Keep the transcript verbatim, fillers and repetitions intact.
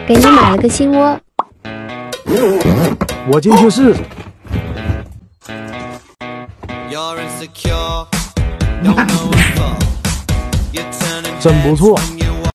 给你买了个新窝。 我进去试。真不错。